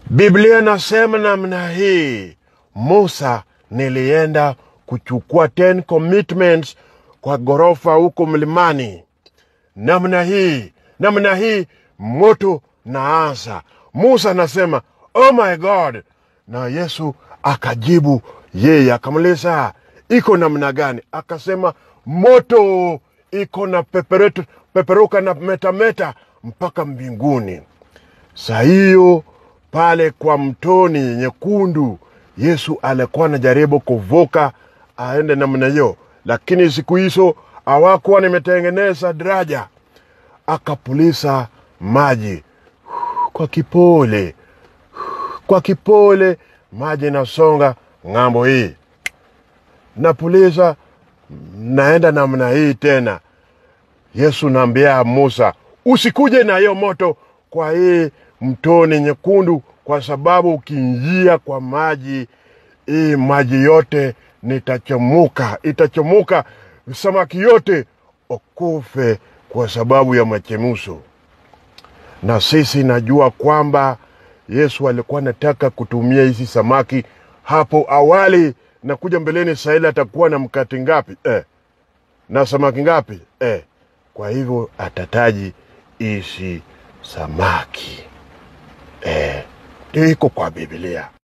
Biblia nasema namna hii, Musa nilienda kuchukua 10 commitments kwa gorofa huko mlimani. Namna hii moto naanza. Musa nasema, oh my God. Na Yesu akajibu yeye, akamuliza, iko namna gani? Akasema, moto iko na peperuka na metameta mpaka mbinguni. Saa hiyo pale kwa mtoni nyekundu, Yesu alikuwa anajaribu kuvuka aende namna hiyo, lakini siku hizo hawakuwa nimetengeneza daraja. Akapulisa maji kwa kipole maji nasonga ngambo hii. Napulisa naenda namna hii tena. Yesu naambia Musa, usikuje na hiyo moto kwa hii mtoni nyekundu, kwa sababu ukiingia kwa maji, hii maji yote itachomuka, samaki yote okufe kwa sababu ya machemuso. Na sisi najua kwamba Yesu alikuwa anataka kutumia hizi samaki hapo awali, na kuja mbeleni Israeli atakuwa na mkate ngapi? Na samaki ngapi? Kwa hivyo atataji hizi samaki. Iko kwa Biblia.